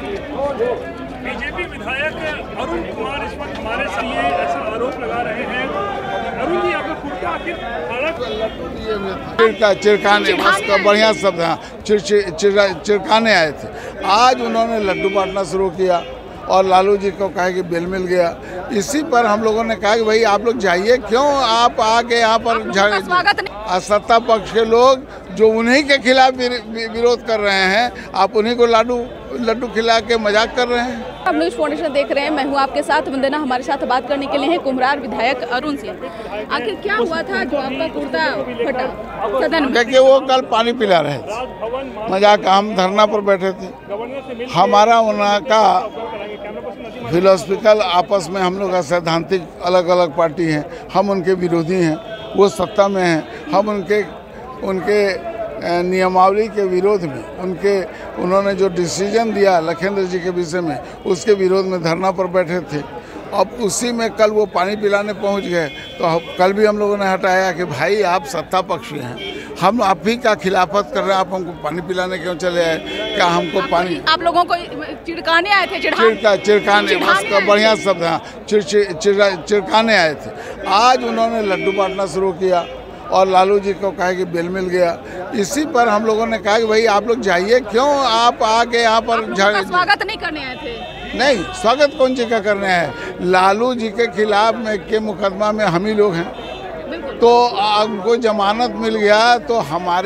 BJP विधायक अरुण कुमार इस वक्त हमारे सामने ऐसा आरोप लगा रहे हैं। अरुण जी, आपका कुर्ता आखिर चिरकाने, बस बढ़िया शब्द है, चिरकाने आए थे। आज उन्होंने लड्डू बांटना शुरू किया और लालू जी को कहा कि बिल मिल गया। इसी पर हम लोगों ने कहा कि भाई आप लोग जाइए, क्यों आप आके यहाँ पर सत्ता पक्ष के लोग जो उन्हीं के खिलाफ विरोध कर रहे हैं, आप उन्हीं को लड्डू खिला के मजाक कर रहे हैं। आप न्यूज़ फाउंडेशन देख रहे हैं, मैं हूं आपके साथ वंदना। हमारे साथ बात करने के लिए हैं कुम्हरार विधायक अरुण सिंह। आखिर क्या हुआ था जो आपका कुर्ता फटा सदन में? देखिए, वो कल पानी पिला रहे थे, मजाक, हम धरना पर बैठे थे। हमारा उनका का फिलोसफिकल आपस में हम लोग का सैद्धांतिक अलग अलग पार्टी हैं, हम उनके विरोधी हैं, वो सत्ता में हैं, हम उनके नियमावली के विरोध में, उन्होंने जो डिसीजन दिया लखेंद्र जी के विषय में, उसके विरोध में धरना पर बैठे थे। अब उसी में कल वो पानी पिलाने पहुंच गए, तो कल भी हम लोगों ने हटाया कि भाई आप सत्ता पक्षी हैं, हम आप ही का खिलाफत कर रहे हैं, आप हमको पानी पिलाने क्यों चले आए? क्या हमको पानी, आप लोगों को चिड़काने आए थे? चिरकाने, बस बढ़िया शब्द है, चिरकाने आए थे। आज उन्होंने लड्डू बांटना शुरू किया और लालू जी को कहा कि बिल मिल गया। इसी पर हम लोगों ने कहा कि भाई आप लोग जाइए, क्यों आप आके यहाँ पर स्वागत नहीं करने आए थे? नहीं, स्वागत कौन जी का करने हैं? लालू जी के खिलाफ में के मुकदमा में हम ही लोग हैं, तो हमको जमानत मिल गया, तो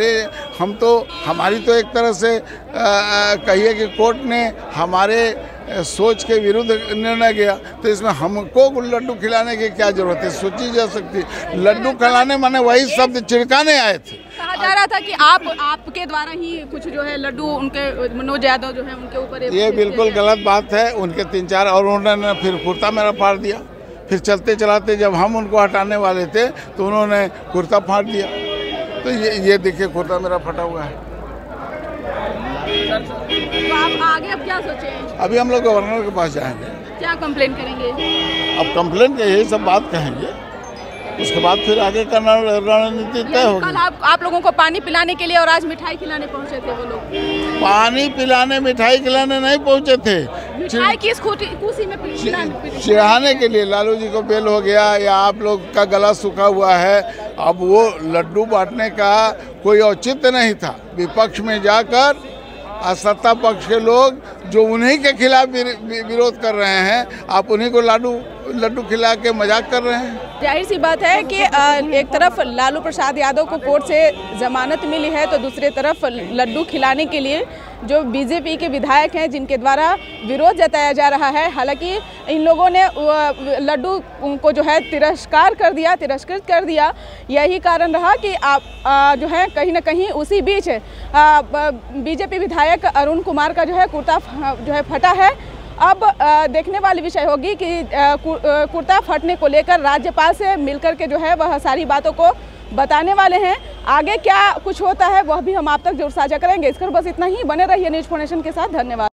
हमारी तो एक तरह से कहिए कि कोर्ट ने हमारे सोच के विरुद्ध निर्णय किया, तो इसमें हमको लड्डू खिलाने की क्या जरूरत है? सोची जा सकती। लड्डू खिलाने माने वही शब्द चिरकाने आए थे। कहा जा रहा था कि आपके द्वारा ही कुछ जो है लड्डू उनके मनोज यादव जो है उनके ऊपर, ये बिल्कुल गलत बात है। उनके 3-4 और उन्होंने फिर कुर्ता मेरा फाड़ दिया। फिर चलते चलाते जब हम उनको हटाने वाले थे तो उन्होंने कुर्ता फाड़ दिया। तो ये देखिए, कुर्ता मेरा फटा हुआ है। तो आप आगे अब क्या सोचें? अभी हम लोग गवर्नर के पास जाएंगे। क्या कंप्लेंट करेंगे? अब कंप्लेंट के यही सब बात कहेंगे, उसके बाद फिर आगे का रणनीति तय होगी। कल आप लोगों को पानी पिलाने के लिए और आज मिठाई खिलाने पहुंचे थे वो लोग? पानी पिलाने, मिठाई खिलाने नहीं पहुंचे थे, मिठाई की खुशी में चिढ़ाने के लिए। लालू जी को बेल हो गया या आप लोग का गला सूखा हुआ है, अब वो लड्डू बांटने का कोई औचित्य नहीं था। विपक्ष में जाकर सत्ता पक्ष के लोग जो उन्हीं के खिलाफ विरोध कर रहे हैं, आप उन्हीं को लड्डू खिला के मजाक कर रहे हैं। जाहिर सी बात है कि एक तरफ लालू प्रसाद यादव को कोर्ट से जमानत मिली है, तो दूसरी तरफ लड्डू खिलाने के लिए जो बीजेपी के विधायक हैं जिनके द्वारा विरोध जताया जा रहा है। हालांकि इन लोगों ने लड्डू को जो है तिरस्कृत कर दिया। यही कारण रहा कि आप जो है कहीं ना कहीं उसी बीच बीजेपी विधायक अरुण कुमार का जो है कुर्ता जो है फटा है। अब देखने वाली विषय होगी कि कुर्ता फटने को लेकर राज्यपाल से मिलकर के जो है वह सारी बातों को बताने वाले हैं। आगे क्या कुछ होता है वह भी हम आप तक जरूर साझा करेंगे। इसकर बस इतना ही। बने रहिए न्यूज़ फाउंडेशन के साथ। धन्यवाद।